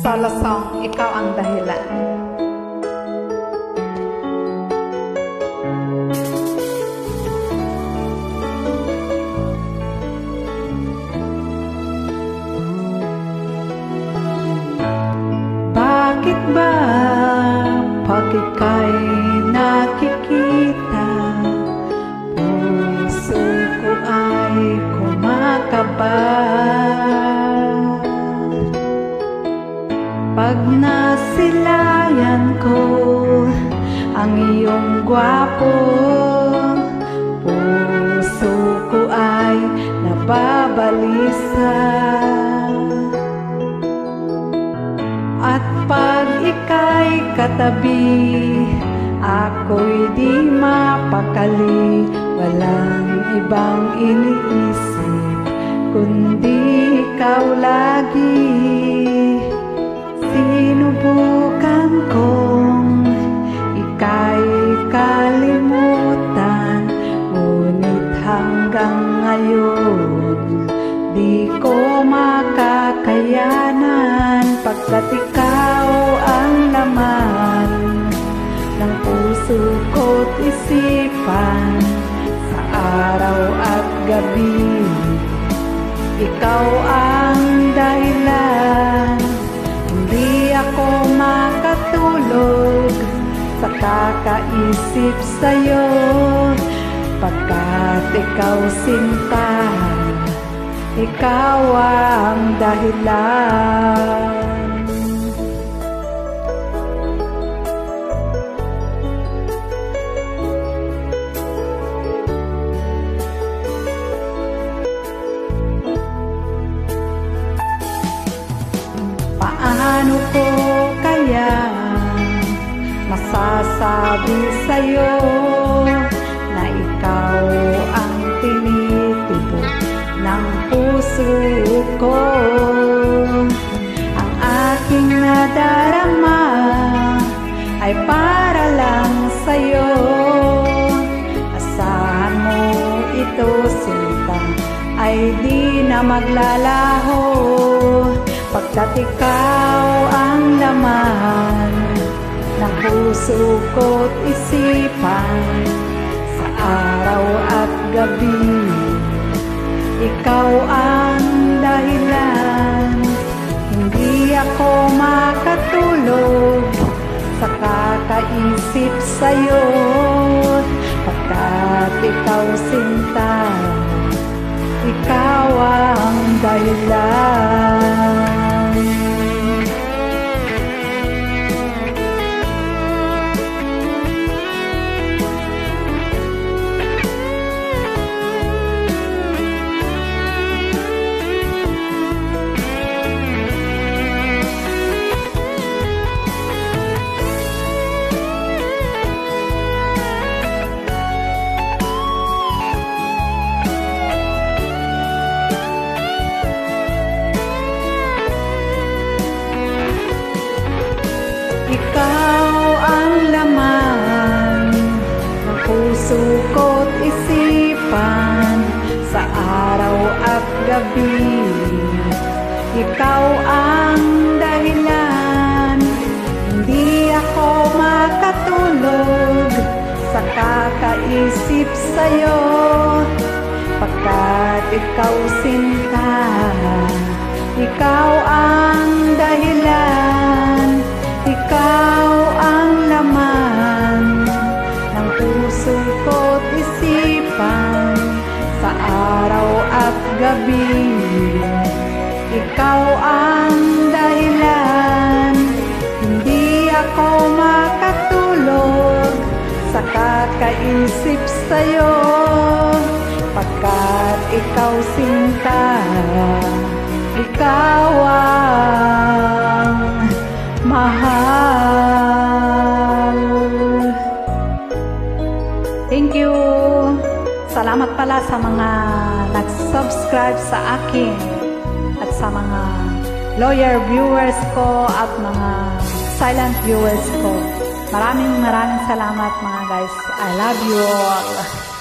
Solo song, Ikaw ang Dahilan. Bakit ba pag ika'y nakikita, puso ko ay kumakaba? Pag nasilayan ko ang iyong gwapo, puso ko ay nababalisa. At pag ika'y katabi, ako'y di mapakali. Walang ibang iniisip kundi ikaw lagi. Sinubukan kong ika'y kalimutan, ngunit hanggang ngayon di ko makakayanan. Pagkat ikaw ang laman ng puso ko't isipan, sa araw at gabi ikaw ang dahilan. Hindi ako makatulog sa kakaisip sa'yo, pagkat ikaw sinta, ikaw ang dahilan. Paano ko kaya masasabi sa'yo na ikaw ang tinitibok ng puso ko? Ang aking nadarama ay para lang sa'yo. Asahan mo ito, sinta, ay di na maglalaho, pagkat ikaw ang laman ng puso ko't isipan, sa araw at gabi ikaw ang dahilan. Hindi ako makatulog sa kakaisip sa'yo, pagkat ikaw sinta, ikaw ang dahilan. Ikaw ang laman ng puso ko't isipan, sa araw at gabi ikaw ang dahilan. Hindi ako makatulog sa kakaisip sa'yo, pagkat ikaw sinta, ikaw ang dahilan. Ikaw ang laman ng puso ko't isipan, sa araw at gabi ikaw ang dahilan. Hindi ako makatulog sa kakaisip sa'yo, pagkat ikaw sinta, ikaw ang mahal. Thank you. Salamat pala sa mga nag-subscribe sa akin at sa mga loyal viewers ko at mga silent viewers ko. Maraming salamat mga guys. I love you all.